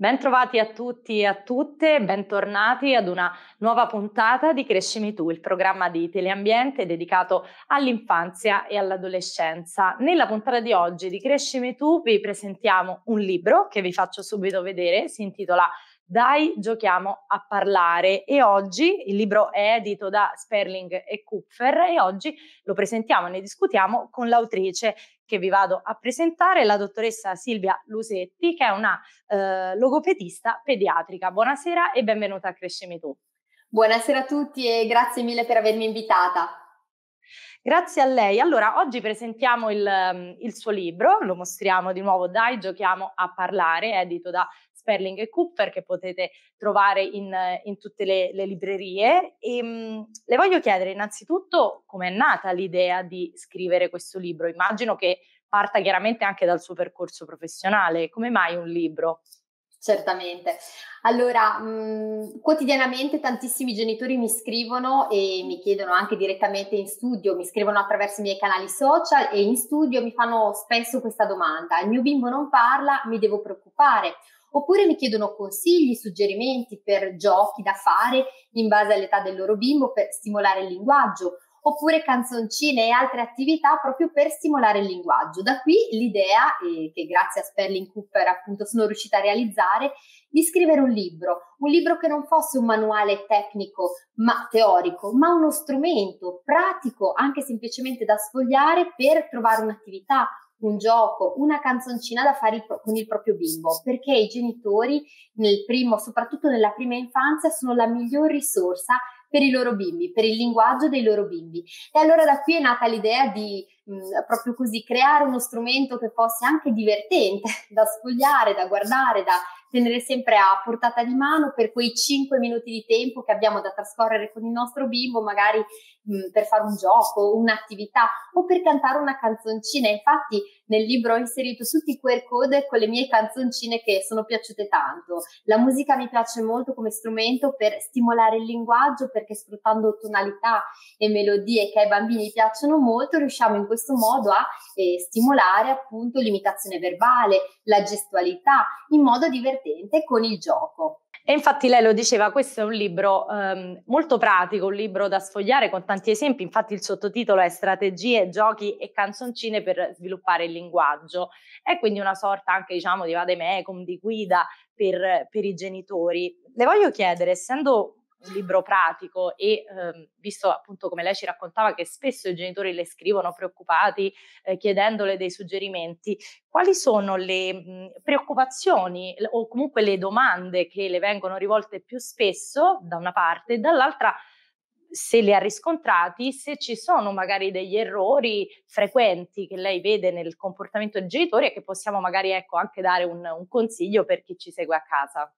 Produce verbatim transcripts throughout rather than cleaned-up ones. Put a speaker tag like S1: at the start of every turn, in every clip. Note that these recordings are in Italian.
S1: Bentrovati a tutti e a tutte, bentornati ad una nuova puntata di Crescimi Tu, il programma di Teleambiente dedicato all'infanzia e all'adolescenza. Nella puntata di oggi di Crescimi Tu vi presentiamo un libro che vi faccio subito vedere, si intitola Dai, giochiamo a parlare e oggi il libro è edito da Sperling e Kupfer e oggi lo presentiamo e ne discutiamo con l'autrice che vi vado a presentare, la dottoressa Silvia Lusetti, che è una eh, logopedista pediatrica. Buonasera e benvenuta a Crescimi Tu.
S2: Buonasera a tutti e grazie mille per avermi invitata.
S1: Grazie a lei. Allora, oggi presentiamo il, il suo libro, lo mostriamo di nuovo, Dai, giochiamo a parlare, edito da Sperling e Kupfer, che potete trovare in, in tutte le, le librerie. E, mh, le voglio chiedere innanzitutto come è nata l'idea di scrivere questo libro. Immagino che parta chiaramente anche dal suo percorso professionale. Come mai un libro?
S2: Certamente. Allora, mh, quotidianamente tantissimi genitori mi scrivono e mi chiedono anche direttamente in studio, mi scrivono attraverso i miei canali social e in studio mi fanno spesso questa domanda: il mio bimbo non parla, mi devo preoccupare? Oppure mi chiedono consigli, suggerimenti per giochi da fare in base all'età del loro bimbo per stimolare il linguaggio, oppure canzoncine e altre attività proprio per stimolare il linguaggio. Da qui l'idea, eh, che grazie a Sperling Kupfer appunto sono riuscita a realizzare, di scrivere un libro, un libro che non fosse un manuale tecnico ma teorico, ma uno strumento pratico, anche semplicemente da sfogliare per trovare un'attività, un gioco, una canzoncina da fare con il proprio bimbo, perché i genitori nel primo, soprattutto nella prima infanzia, sono la miglior risorsa per i loro bimbi, per il linguaggio dei loro bimbi. E allora da qui è nata l'idea di mh, proprio così creare uno strumento che fosse anche divertente da sfogliare, da guardare, da tenere sempre a portata di mano per quei cinque minuti di tempo che abbiamo da trascorrere con il nostro bimbo, magari mh, per fare un gioco, un'attività o per cantare una canzoncina. Infatti nel libro ho inserito tutti i Q R code con le mie canzoncine che sono piaciute tanto. La musica mi piace molto come strumento per stimolare il linguaggio, perché sfruttando tonalità e melodie che ai bambini piacciono molto, riusciamo in questo modo a eh, stimolare appunto l'imitazione verbale, la gestualità in modo divertente con il gioco.
S1: E infatti lei lo diceva, questo è un libro ehm, molto pratico, un libro da sfogliare con tanti esempi, infatti il sottotitolo è Strategie, giochi e canzoncine per sviluppare il linguaggio. È quindi una sorta anche, diciamo, di vademecum, di guida per, per i genitori. Le voglio chiedere, essendo un libro pratico e ehm, visto appunto come lei ci raccontava che spesso i genitori le scrivono preoccupati eh, chiedendole dei suggerimenti, quali sono le mh, preoccupazioni o comunque le domande che le vengono rivolte più spesso da una parte e dall'altra, se li ha riscontrati, se ci sono magari degli errori frequenti che lei vede nel comportamento dei genitori e che possiamo magari ecco anche dare un, un consiglio per chi ci segue a casa.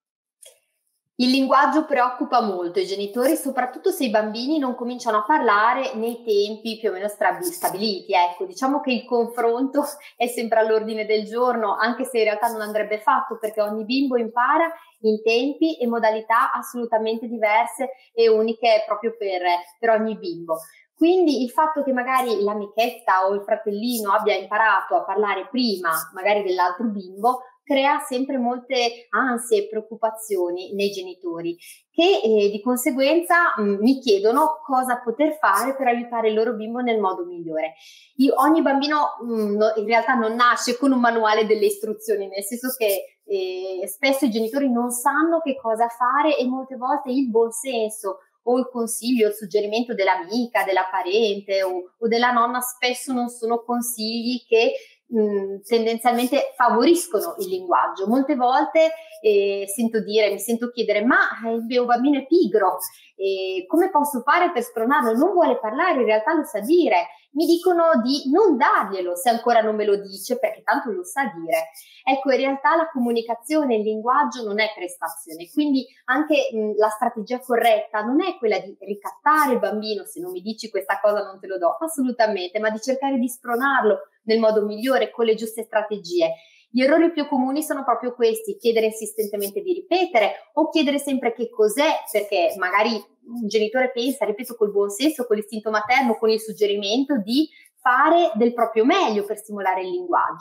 S2: Il linguaggio preoccupa molto i genitori, soprattutto se i bambini non cominciano a parlare nei tempi più o meno stabiliti. Ecco, diciamo che il confronto è sempre all'ordine del giorno, anche se in realtà non andrebbe fatto, perché ogni bimbo impara in tempi e modalità assolutamente diverse e uniche proprio per, per ogni bimbo. Quindi il fatto che magari l'amichetta o il fratellino abbia imparato a parlare prima magari dell'altro bimbo crea sempre molte ansie e preoccupazioni nei genitori che eh, di conseguenza mh, mi chiedono cosa poter fare per aiutare il loro bimbo nel modo migliore. Io, ogni bambino mh, no, in realtà non nasce con un manuale delle istruzioni, nel senso che eh, spesso i genitori non sanno che cosa fare e molte volte il buonsenso o il consiglio, il suggerimento dell'amica, della parente o, o della nonna spesso non sono consigli che mh, tendenzialmente favoriscono il linguaggio. Molte volte eh, sento dire, mi sento chiedere: ma il mio bambino è pigro, eh, come posso fare per spronarlo? Non vuole parlare, in realtà lo sa dire. Mi dicono di non darglielo se ancora non me lo dice, perché tanto lo sa dire. Ecco, in realtà la comunicazione, il linguaggio non è prestazione, quindi anche mh, la strategia corretta non è quella di ricattare il bambino: se non mi dici questa cosa non te lo do, assolutamente, ma di cercare di spronarlo nel modo migliore con le giuste strategie. Gli errori più comuni sono proprio questi: chiedere insistentemente di ripetere o chiedere sempre che cos'è, perché magari un genitore pensa, ripeto, col buon senso, con l'istinto materno, con il suggerimento di fare del proprio meglio per stimolare il linguaggio.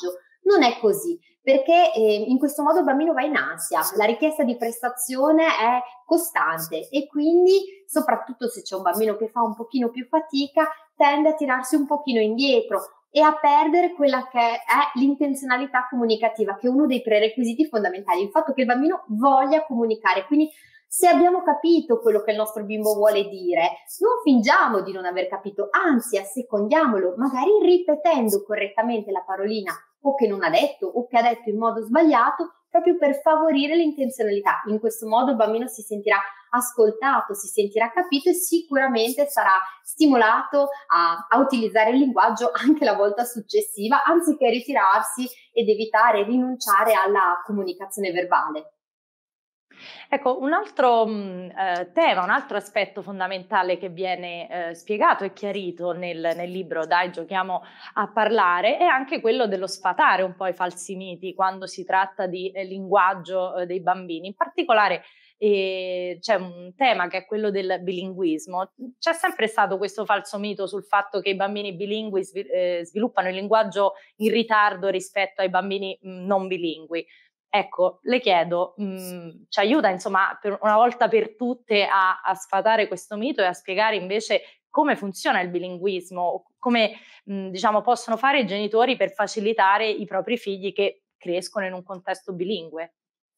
S2: Non è così, perché eh, in questo modo il bambino va in ansia, la richiesta di prestazione è costante e quindi, soprattutto se c'è un bambino che fa un pochino più fatica, tende a tirarsi un pochino indietro e a perdere quella che è l'intenzionalità comunicativa, che è uno dei prerequisiti fondamentali, il fatto che il bambino voglia comunicare. Quindi se abbiamo capito quello che il nostro bimbo vuole dire, non fingiamo di non aver capito, anzi assecondiamolo, magari ripetendo correttamente la parolina o che non ha detto o che ha detto in modo sbagliato, proprio per favorire l'intenzionalità. In questo modo il bambino si sentirà ascoltato, si sentirà capito e sicuramente sarà stimolato a, a utilizzare il linguaggio anche la volta successiva, anziché ritirarsi ed evitare, rinunciare alla comunicazione verbale.
S1: Ecco, un altro mh, eh, tema, un altro aspetto fondamentale che viene eh, spiegato e chiarito nel, nel libro Dai, giochiamo a parlare è anche quello dello sfatare un po' i falsi miti quando si tratta di eh, linguaggio eh, dei bambini. In particolare eh, c'è un tema che è quello del bilinguismo. C'è sempre stato questo falso mito sul fatto che i bambini bilingui svi- eh, sviluppano il linguaggio in ritardo rispetto ai bambini mh, non bilingui. Ecco, le chiedo, mh, ci aiuta insomma per una volta per tutte a, a sfatare questo mito e a spiegare invece come funziona il bilinguismo, come mh, diciamo possono fare i genitori per facilitare i propri figli che crescono in un contesto bilingue?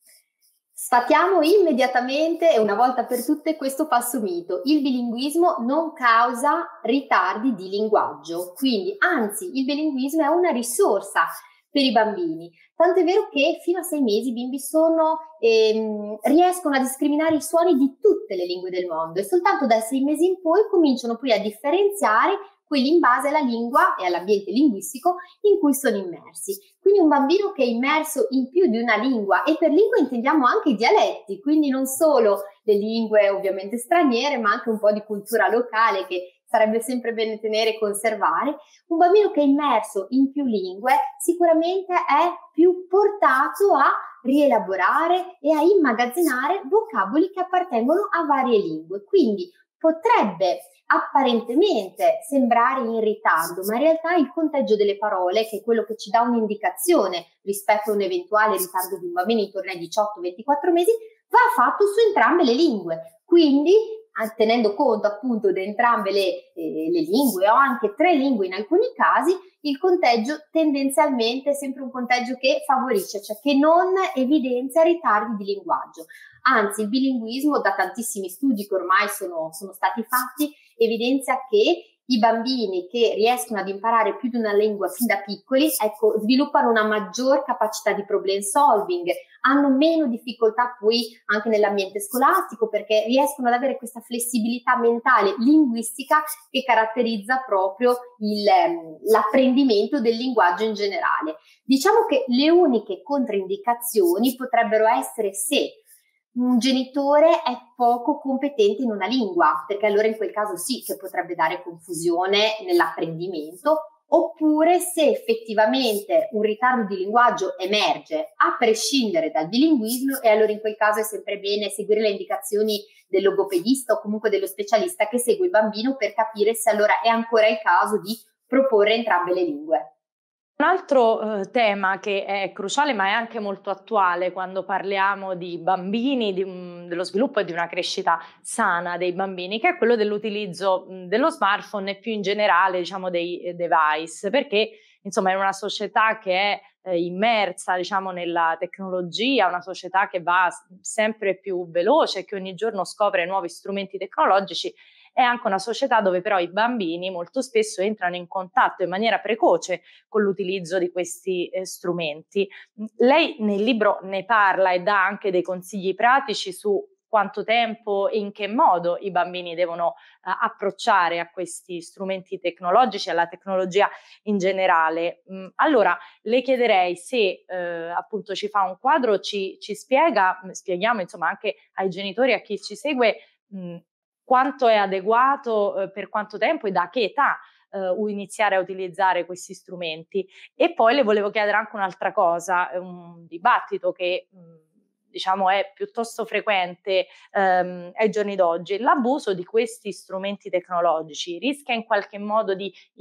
S2: Sfatiamo immediatamente e una volta per tutte questo falso mito. Il bilinguismo non causa ritardi di linguaggio, quindi anzi il bilinguismo è una risorsa per i bambini. Tanto è vero che fino a sei mesi i bimbi sono, ehm, riescono a discriminare i suoni di tutte le lingue del mondo e soltanto dai sei mesi in poi cominciano poi a differenziare quelli in base alla lingua e all'ambiente linguistico in cui sono immersi. Quindi un bambino che è immerso in più di una lingua, e per lingua intendiamo anche i dialetti, quindi non solo le lingue ovviamente straniere, ma anche un po' di cultura locale che sarebbe sempre bene tenere e conservare. Un bambino che è immerso in più lingue sicuramente è più portato a rielaborare e a immagazzinare vocaboli che appartengono a varie lingue. Quindi potrebbe apparentemente sembrare in ritardo, ma in realtà il conteggio delle parole, che è quello che ci dà un'indicazione rispetto a un eventuale ritardo di un bambino intorno ai diciotto ventiquattro mesi, va fatto su entrambe le lingue. Quindi, tenendo conto appunto di entrambe le, eh, le lingue o anche tre lingue in alcuni casi, il conteggio tendenzialmente è sempre un conteggio che favorisce, cioè che non evidenzia ritardi di linguaggio. Anzi, il bilinguismo, da tantissimi studi che ormai sono, sono stati fatti, evidenzia che i bambini che riescono ad imparare più di una lingua fin da piccoli, ecco, sviluppano una maggior capacità di problem solving, hanno meno difficoltà poi anche nell'ambiente scolastico perché riescono ad avere questa flessibilità mentale linguistica che caratterizza proprio il, ehm, l'apprendimento del linguaggio in generale. Diciamo che le uniche controindicazioni potrebbero essere se un genitore è poco competente in una lingua, perché allora in quel caso sì che potrebbe dare confusione nell'apprendimento, oppure se effettivamente un ritardo di linguaggio emerge a prescindere dal bilinguismo, e allora in quel caso è sempre bene seguire le indicazioni del logopedista o comunque dello specialista che segue il bambino per capire se allora è ancora il caso di proporre entrambe le lingue.
S1: Un altro eh, tema che è cruciale ma è anche molto attuale quando parliamo di bambini, di un, dello sviluppo e di una crescita sana dei bambini, che è quello dell'utilizzo mh, dello smartphone e più in generale diciamo dei eh, device, perché insomma è una società che è eh, immersa diciamo nella tecnologia, una società che va sempre più veloce, che ogni giorno scopre nuovi strumenti tecnologici. È anche una società dove però i bambini molto spesso entrano in contatto in maniera precoce con l'utilizzo di questi eh, strumenti. Lei nel libro ne parla e dà anche dei consigli pratici su quanto tempo e in che modo i bambini devono eh, approcciare a questi strumenti tecnologici, alla tecnologia in generale. Mm, allora, le chiederei se eh, appunto ci fa un quadro, ci, ci spiega, spieghiamo insomma anche ai genitori, a chi ci segue, mh, quanto è adeguato, eh, per quanto tempo e da che età Uh, iniziare a utilizzare questi strumenti. E poi le volevo chiedere anche un'altra cosa, un dibattito che mh, diciamo è piuttosto frequente um, ai giorni d'oggi. L'abuso di questi strumenti tecnologici rischia in qualche modo di in-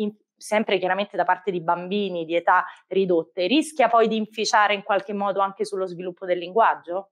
S1: sempre chiaramente da parte di bambini di età ridotte, rischia poi di inficiare in qualche modo anche sullo sviluppo del linguaggio?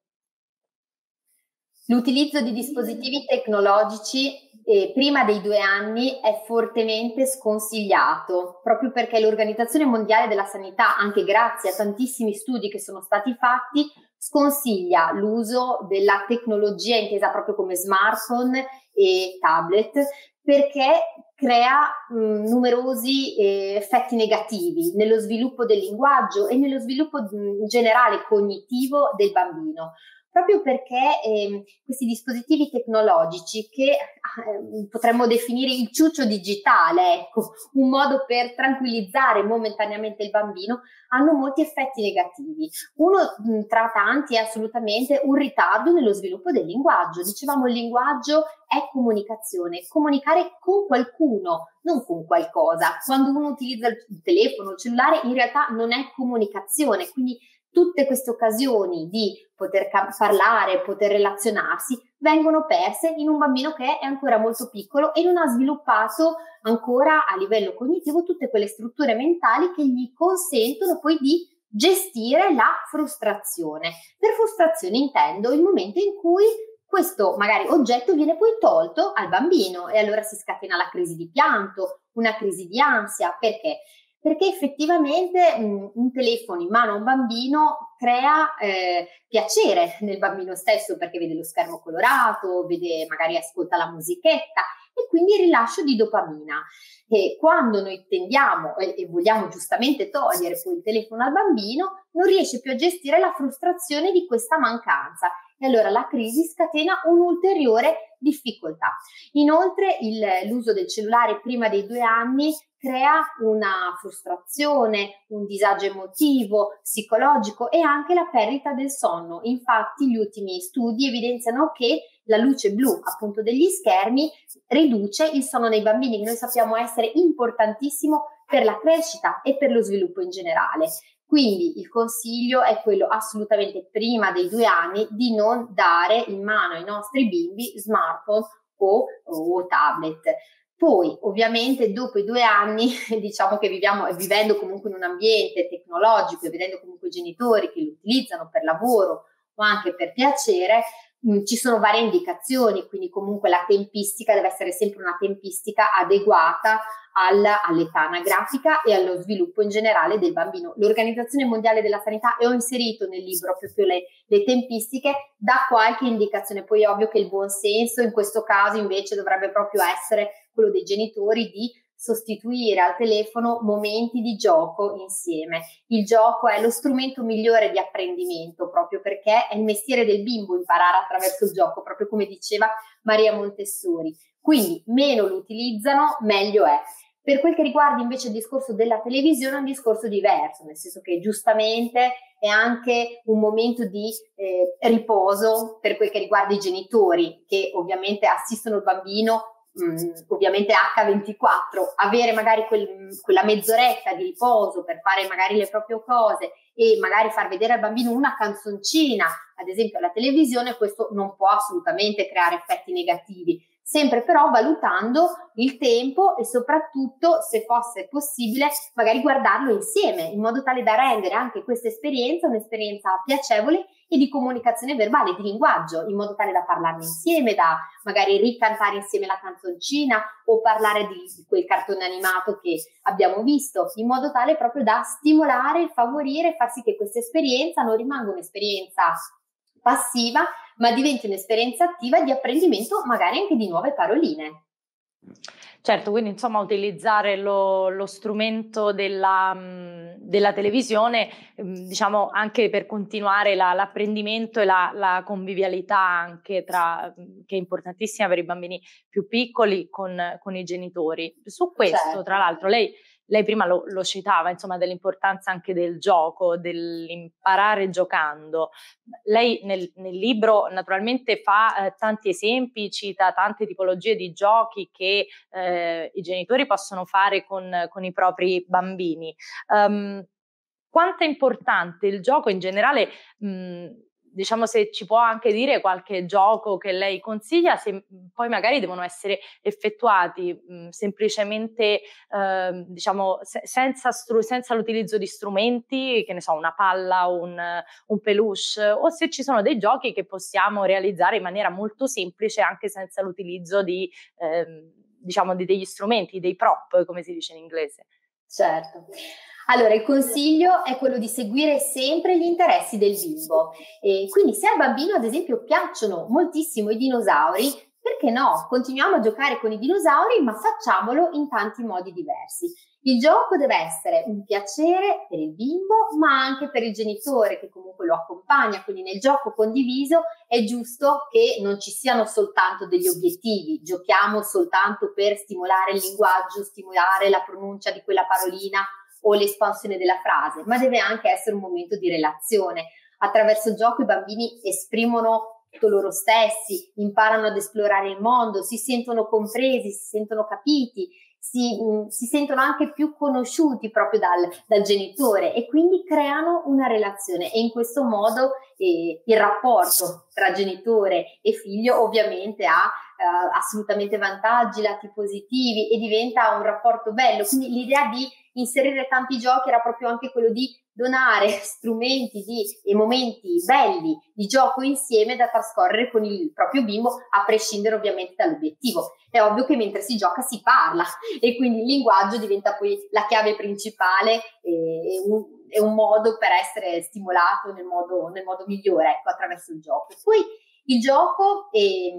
S2: L'utilizzo di dispositivi tecnologici eh, prima dei due anni è fortemente sconsigliato, proprio perché l'Organizzazione Mondiale della Sanità, anche grazie a tantissimi studi che sono stati fatti, sconsiglia l'uso della tecnologia intesa proprio come smartphone e tablet, perché crea mh, numerosi eh, effetti negativi nello sviluppo del linguaggio e nello sviluppo mh, in generale cognitivo del bambino. Proprio perché eh, questi dispositivi tecnologici che eh, potremmo definire il ciuccio digitale, ecco, un modo per tranquillizzare momentaneamente il bambino, hanno molti effetti negativi. Uno mh, tra tanti è assolutamente un ritardo nello sviluppo del linguaggio. Dicevamo, il linguaggio è comunicazione, comunicare con qualcuno, non con qualcosa. Quando uno utilizza il telefono, il cellulare, in realtà non è comunicazione, quindi tutte queste occasioni di poter ca- parlare, poter relazionarsi, vengono perse in un bambino che è ancora molto piccolo e non ha sviluppato ancora a livello cognitivo tutte quelle strutture mentali che gli consentono poi di gestire la frustrazione. Per frustrazione intendo il momento in cui questo magari oggetto viene poi tolto al bambino e allora si scatena la crisi di pianto, una crisi di ansia. Perché? Perché effettivamente mh, un telefono in mano a un bambino crea eh, piacere nel bambino stesso, perché vede lo schermo colorato, vede, magari ascolta la musichetta e quindi il rilascio di dopamina. E quando noi tendiamo e, e vogliamo giustamente togliere poi il telefono al bambino, non riesce più a gestire la frustrazione di questa mancanza e allora la crisi scatena un'ulteriore difficoltà. Inoltre il, l'uso del cellulare prima dei due anni crea una frustrazione, un disagio emotivo, psicologico e anche la perdita del sonno. Infatti gli ultimi studi evidenziano che la luce blu, appunto, degli schermi riduce il sonno nei bambini, che noi sappiamo essere importantissimo per la crescita e per lo sviluppo in generale. Quindi il consiglio è quello assolutamente prima dei due anni di non dare in mano ai nostri bimbi smartphone o, o tablet. Poi ovviamente dopo i due anni diciamo che viviamo, vivendo comunque in un ambiente tecnologico e vedendo comunque i genitori che lo utilizzano per lavoro o anche per piacere, mh, ci sono varie indicazioni, quindi comunque la tempistica deve essere sempre una tempistica adeguata alla, all'età anagrafica e allo sviluppo in generale del bambino. L'Organizzazione Mondiale della Sanità, e ho inserito nel libro proprio le, le tempistiche, dà qualche indicazione. Poi è ovvio che il buon senso in questo caso invece dovrebbe proprio essere quello dei genitori di sostituire al telefono momenti di gioco insieme. Il gioco è lo strumento migliore di apprendimento, proprio perché è il mestiere del bimbo imparare attraverso il gioco, proprio come diceva Maria Montessori. Quindi meno lo utilizzano, meglio è. Per quel che riguarda invece il discorso della televisione è un discorso diverso, nel senso che giustamente è anche un momento di eh, riposo per quel che riguarda i genitori, che ovviamente assistono il bambino mh, ovviamente acca ventiquattro, avere magari quel, quella mezz'oretta di riposo per fare magari le proprie cose e magari far vedere al bambino una canzoncina, ad esempio alla televisione, questo non può assolutamente creare effetti negativi. Sempre però valutando il tempo e soprattutto, se fosse possibile, magari guardarlo insieme, in modo tale da rendere anche questa esperienza un'esperienza piacevole e di comunicazione verbale, di linguaggio, in modo tale da parlarne insieme, da magari ricantare insieme la canzoncina o parlare di, di quel cartone animato che abbiamo visto, in modo tale proprio da stimolare, favorire, far sì che questa esperienza non rimanga un'esperienza passiva, ma diventi un'esperienza attiva di apprendimento, magari anche di nuove paroline.
S1: Certo, quindi insomma utilizzare lo, lo strumento della, mh, della televisione, mh, diciamo anche per continuare la, l'apprendimento e la, la convivialità anche tra, mh, che è importantissima per i bambini più piccoli con, con i genitori. Su questo,
S2: Certo.
S1: tra l'altro, lei Lei prima lo, lo citava, insomma, dell'importanza anche del gioco, dell'imparare giocando. Lei nel, nel libro naturalmente fa eh, tanti esempi, cita tante tipologie di giochi che eh, i genitori possono fare con, con i propri bambini. Um, quanto è importante il gioco in generale? Mh, diciamo se ci può anche dire qualche gioco che lei consiglia, se poi magari devono essere effettuati mh, semplicemente eh, diciamo se, senza, stru- senza l'utilizzo di strumenti, che ne so, una palla, un, un peluche, o se ci sono dei giochi che possiamo realizzare in maniera molto semplice anche senza l'utilizzo di, eh, diciamo, di degli strumenti, dei prop, come si dice in inglese.
S2: Certo. Allora, il consiglio è quello di seguire sempre gli interessi del bimbo. E quindi se al bambino, ad esempio, piacciono moltissimo i dinosauri, perché no? Continuiamo a giocare con i dinosauri, ma facciamolo in tanti modi diversi. Il gioco deve essere un piacere per il bimbo, ma anche per il genitore che comunque lo accompagna, quindi nel gioco condiviso è giusto che non ci siano soltanto degli obiettivi, giochiamo soltanto per stimolare il linguaggio, stimolare la pronuncia di quella parolina o l'espansione della frase, ma deve anche essere un momento di relazione. Attraverso il gioco i bambini esprimono tutto loro stessi, imparano ad esplorare il mondo, si sentono compresi, si sentono capiti, si, mh, si sentono anche più conosciuti proprio dal, dal genitore e quindi creano una relazione e in questo modo eh, il rapporto tra genitore e figlio ovviamente ha eh, assolutamente vantaggi, lati positivi e diventa un rapporto bello. Quindi l'idea di inserire tanti giochi era proprio anche quello di donare strumenti di, e momenti belli di gioco insieme da trascorrere con il proprio bimbo, a prescindere ovviamente dall'obiettivo. È ovvio che mentre si gioca si parla e quindi il linguaggio diventa poi la chiave principale e, e, un, e un modo per essere stimolato nel modo, nel modo migliore, ecco, attraverso il gioco. Poi il gioco è,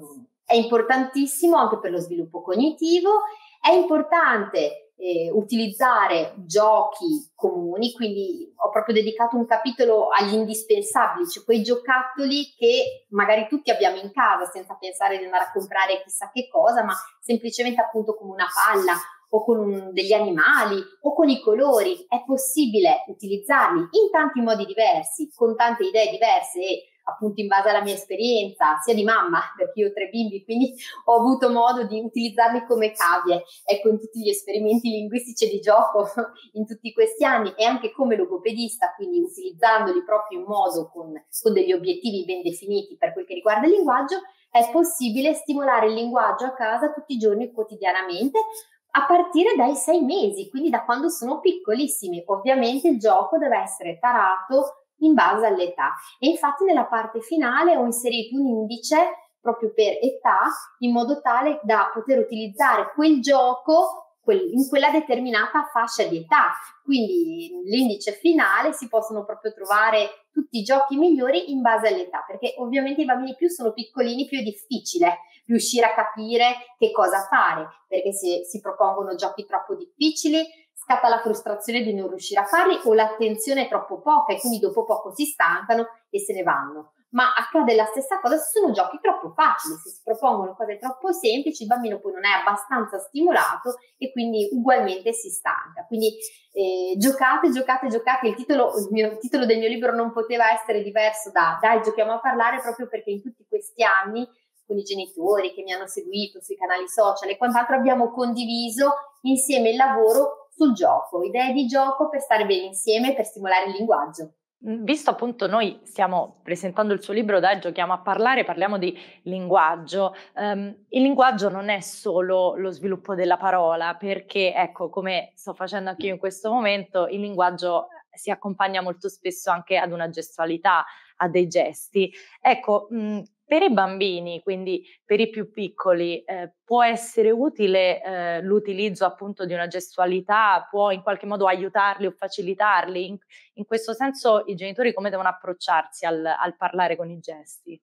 S2: è importantissimo anche per lo sviluppo cognitivo, è importante Eh, utilizzare giochi comuni, quindi ho proprio dedicato un capitolo agli indispensabili, cioè quei giocattoli che magari tutti abbiamo in casa senza pensare di andare a comprare chissà che cosa, ma semplicemente appunto come una palla o con un, degli animali o con i colori. È possibile utilizzarli in tanti modi diversi, con tante idee diverse e appunto in base alla mia esperienza sia di mamma, perché io ho tre bimbi, quindi ho avuto modo di utilizzarli come cavie, ecco, in tutti gli esperimenti linguistici e di gioco in tutti questi anni e anche come logopedista, quindi utilizzandoli proprio in modo con, con degli obiettivi ben definiti per quel che riguarda il linguaggio, è possibile stimolare il linguaggio a casa tutti i giorni quotidianamente a partire dai sei mesi, quindi da quando sono piccolissimi. Ovviamente il gioco deve essere tarato in base all'età e infatti nella parte finale ho inserito un indice proprio per età in modo tale da poter utilizzare quel gioco quel, in quella determinata fascia di età, quindi l'indice finale si possono proprio trovare tutti i giochi migliori in base all'età, perché ovviamente i bambini più sono piccolini più è difficile riuscire a capire che cosa fare, perché se si propongono giochi troppo difficili scatta la frustrazione di non riuscire a farli o l'attenzione è troppo poca e quindi dopo poco si stancano e se ne vanno. Ma accade la stessa cosa se sono giochi troppo facili, se si propongono cose troppo semplici il bambino poi non è abbastanza stimolato e quindi ugualmente si stanca. Quindi eh, giocate, giocate, giocate. Il titolo, il, mio, il titolo del mio libro non poteva essere diverso da Dai, giochiamo a parlare, proprio perché in tutti questi anni con i genitori che mi hanno seguito sui canali social e quant'altro abbiamo condiviso insieme il lavoro sul gioco, idee di gioco per stare bene insieme, per stimolare il linguaggio.
S1: Visto appunto noi stiamo presentando il suo libro Dai, giochiamo a parlare, parliamo di linguaggio. Um, il linguaggio non è solo lo sviluppo della parola, perché ecco, come sto facendo anche io in questo momento, il linguaggio si accompagna molto spesso anche ad una gestualità, a dei gesti. Ecco, mh, per i bambini, quindi per i più piccoli, eh, può essere utile eh, l'utilizzo appunto di una gestualità, può in qualche modo aiutarli o facilitarli? In, in questo senso i genitori come devono approcciarsi al, al parlare con i gesti?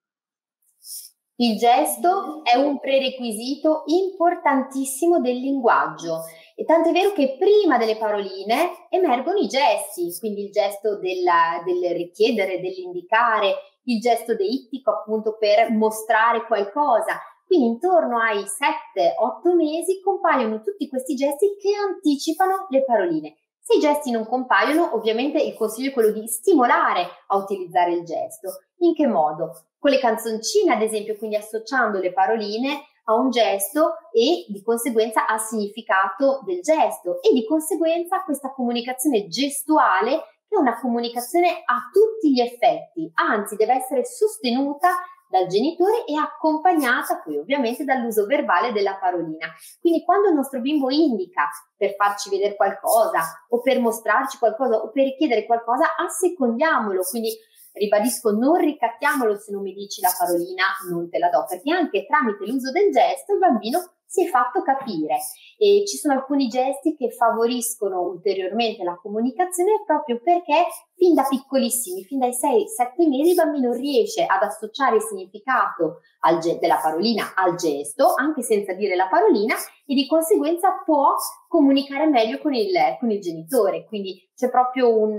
S2: Il gesto è un prerequisito importantissimo del linguaggio e tanto è vero che prima delle paroline emergono i gesti, quindi il gesto della, del richiedere, dell'indicare, il gesto deittico appunto per mostrare qualcosa. Quindi intorno ai sette otto mesi compaiono tutti questi gesti che anticipano le paroline. Se i gesti non compaiono, ovviamente il consiglio è quello di stimolare a utilizzare il gesto. In che modo? Con le canzoncine, ad esempio, quindi associando le paroline a un gesto e di conseguenza al significato del gesto e di conseguenza questa comunicazione gestuale che è una comunicazione a tutti gli effetti, anzi deve essere sostenuta dal genitore e accompagnata poi ovviamente dall'uso verbale della parolina. Quindi quando il nostro bimbo indica per farci vedere qualcosa o per mostrarci qualcosa o per richiedere qualcosa, assecondiamolo, quindi ribadisco, non ricattiamolo se non mi dici la parolina non te la do, perché anche tramite l'uso del gesto il bambino si è fatto capire e ci sono alcuni gesti che favoriscono ulteriormente la comunicazione proprio perché fin da piccolissimi, fin dai sei sette mesi il bambino riesce ad associare il significato al ge- della parolina al gesto anche senza dire la parolina e di conseguenza può comunicare meglio con il, con il genitore, quindi c'è proprio un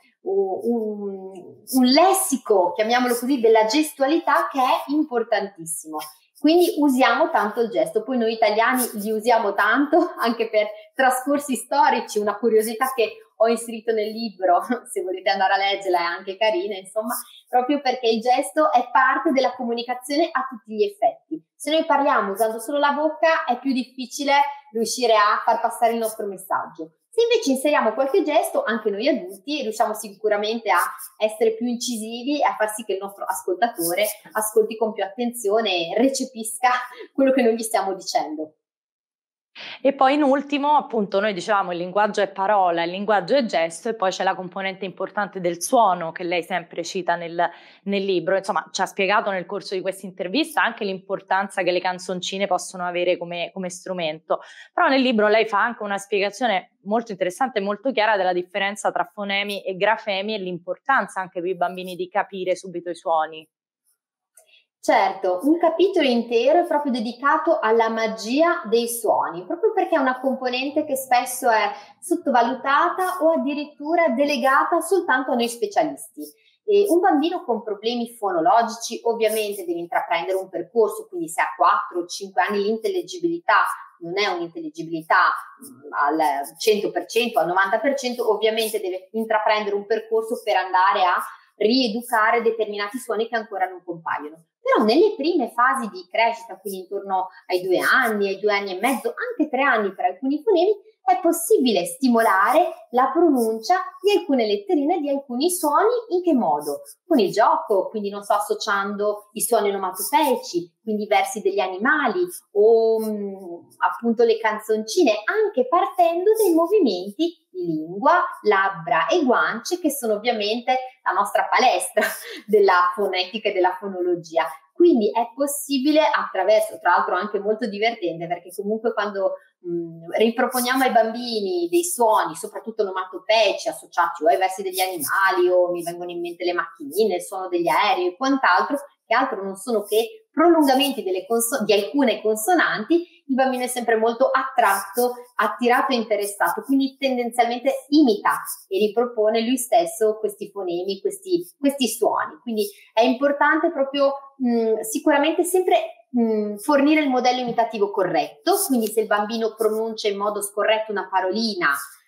S2: Un, un lessico, chiamiamolo così, della gestualità che è importantissimo. Quindi usiamo tanto il gesto, poi noi italiani li usiamo tanto anche per trascorsi storici, una curiosità che ho inserito nel libro, se volete andare a leggerla è anche carina, insomma, proprio perché il gesto è parte della comunicazione a tutti gli effetti. Se noi parliamo usando solo la bocca è più difficile riuscire a far passare il nostro messaggio. Se invece inseriamo qualche gesto, anche noi adulti riusciamo sicuramente a essere più incisivi e a far sì che il nostro ascoltatore ascolti con più attenzione e recepisca quello che noi gli stiamo dicendo.
S1: E poi in ultimo, appunto, noi dicevamo il linguaggio è parola, il linguaggio è gesto e poi c'è la componente importante del suono che lei sempre cita nel, nel libro. Insomma, ci ha spiegato nel corso di questa intervista anche l'importanza che le canzoncine possono avere come, come strumento. Però nel libro lei fa anche una spiegazione molto interessante e molto chiara della differenza tra fonemi e grafemi e l'importanza anche per i bambini di capire subito i suoni.
S2: Certo, un capitolo intero è proprio dedicato alla magia dei suoni, proprio perché è una componente che spesso è sottovalutata o addirittura delegata soltanto a noi specialisti. E un bambino con problemi fonologici ovviamente deve intraprendere un percorso, quindi se ha quattro o cinque anni l'intellegibilità non è un'intelligibilità al cento per cento, al novanta per cento, ovviamente deve intraprendere un percorso per andare a rieducare determinati suoni che ancora non compaiono. Però nelle prime fasi di crescita, quindi intorno ai due anni, ai due anni e mezzo, anche tre anni per alcuni fonemi, è possibile stimolare la pronuncia di alcune letterine, di alcuni suoni. In che modo? Con il gioco, quindi non so, associando i suoni onomatopeici, quindi i versi degli animali o mh, appunto le canzoncine, anche partendo dai movimenti di lingua, labbra e guance che sono ovviamente la nostra palestra della fonetica e della fonologia. Quindi è possibile attraverso, tra l'altro anche molto divertente, perché comunque quando mh, riproponiamo ai bambini dei suoni, soprattutto onomatopeici, associati o ai versi degli animali o mi vengono in mente le macchinine, il suono degli aerei e quant'altro, che altro non sono che prolungamenti delle conso- di alcune consonanti, il bambino è sempre molto attratto, attirato e interessato, quindi tendenzialmente imita e ripropone lui stesso questi fonemi, questi, questi suoni. Quindi è importante proprio mh, sicuramente sempre mh, fornire il modello imitativo corretto, quindi se il bambino pronuncia in modo scorretto una parolina,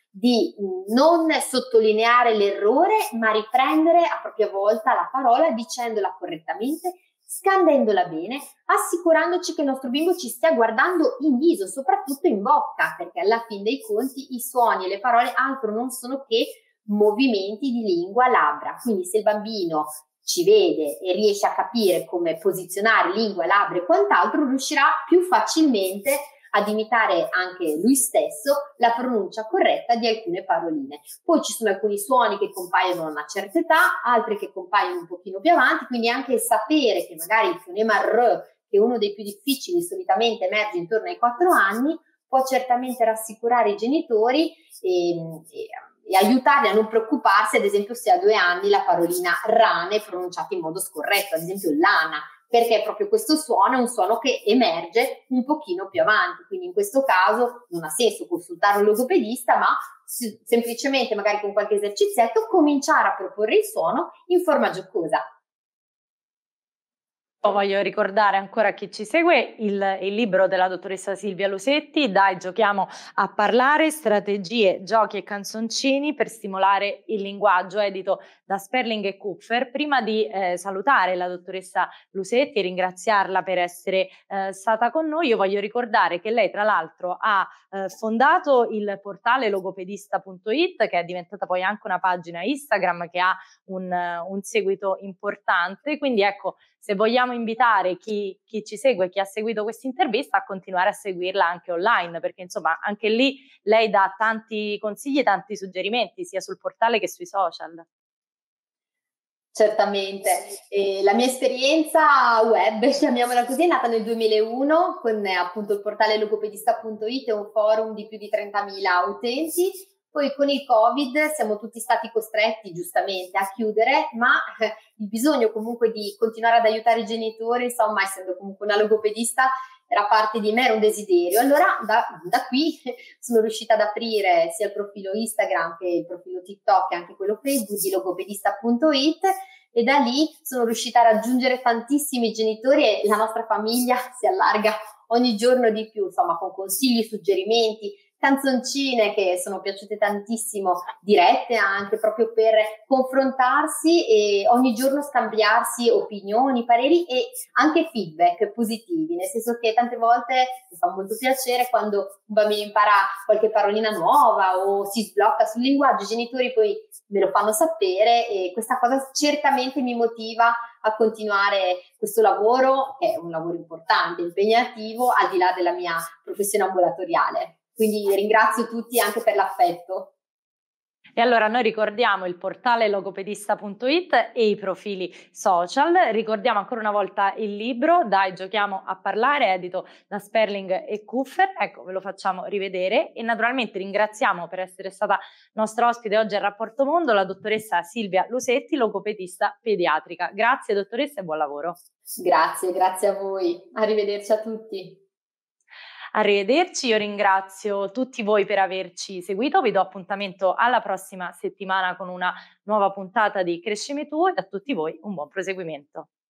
S2: di non sottolineare l'errore, ma riprendere a propria volta la parola dicendola correttamente, scandendola bene, assicurandoci che il nostro bimbo ci stia guardando in viso, soprattutto in bocca, perché alla fin dei conti i suoni e le parole altro non sono che movimenti di lingua labbra. Quindi se il bambino ci vede e riesce a capire come posizionare lingua, labbra e quant'altro, riuscirà più facilmente ad imitare anche lui stesso la pronuncia corretta di alcune paroline. Poi ci sono alcuni suoni che compaiono a una certa età, altri che compaiono un pochino più avanti, quindi anche sapere che magari il fonema R, che è uno dei più difficili, solitamente emerge intorno ai quattro anni, può certamente rassicurare i genitori e, e, e aiutarli a non preoccuparsi, ad esempio se a due anni la parolina rane è pronunciata in modo scorretto, ad esempio lana, perché proprio questo suono è un suono che emerge un pochino più avanti, quindi in questo caso non ha senso consultare un logopedista, ma si, semplicemente magari con qualche esercizietto cominciare a proporre il suono in forma giocosa.
S1: Voglio ricordare ancora a chi ci segue il, il libro della dottoressa Silvia Lusetti, Dai, giochiamo a parlare, strategie, giochi e canzoncini per stimolare il linguaggio, edito da Sperling e Kupfer. Prima di eh, salutare la dottoressa Lusetti e ringraziarla per essere eh, stata con noi, io voglio ricordare che lei tra l'altro ha eh, fondato il portale logopedista punto it, che è diventata poi anche una pagina Instagram che ha un, un seguito importante, quindi ecco, se vogliamo invitare chi, chi ci segue, chi ha seguito questa intervista a continuare a seguirla anche online, perché insomma anche lì lei dà tanti consigli, tanti suggerimenti sia sul portale che sui social.
S2: Certamente, e la mia esperienza web, chiamiamola così, è nata nel duemilauno con eh, appunto il portale logopedista punto it, un forum di più di trentamila utenti. Poi con il Covid siamo tutti stati costretti giustamente a chiudere, ma eh, il bisogno comunque di continuare ad aiutare i genitori, insomma, essendo comunque una logopedista, era parte di me, era un desiderio. Allora da, da qui sono riuscita ad aprire sia il profilo Instagram che il profilo TikTok e anche quello Facebook di logopedista punto it, e da lì sono riuscita a raggiungere tantissimi genitori e la nostra famiglia si allarga ogni giorno di più, insomma, con consigli, suggerimenti, canzoncine che sono piaciute tantissimo, dirette anche proprio per confrontarsi e ogni giorno scambiarsi opinioni, pareri e anche feedback positivi, nel senso che tante volte mi fa molto piacere quando un bambino impara qualche parolina nuova o si sblocca sul linguaggio, i genitori poi me lo fanno sapere e questa cosa certamente mi motiva a continuare questo lavoro, che è un lavoro importante, impegnativo, al di là della mia professione ambulatoriale. Quindi ringrazio tutti anche per l'affetto.
S1: E allora noi ricordiamo il portale logopedista punto it e i profili social, ricordiamo ancora una volta il libro Dai, giochiamo a parlare, edito da Sperling e Kupfer, ecco, ve lo facciamo rivedere e naturalmente ringraziamo per essere stata nostra ospite oggi a Rapporto Mondo la dottoressa Silvia Lusetti, logopedista pediatrica. Grazie dottoressa e buon lavoro.
S2: Grazie, grazie a voi. Arrivederci a tutti.
S1: Arrivederci, io ringrazio tutti voi per averci seguito, vi do appuntamento alla prossima settimana con una nuova puntata di Crescimi tu e a tutti voi un buon proseguimento.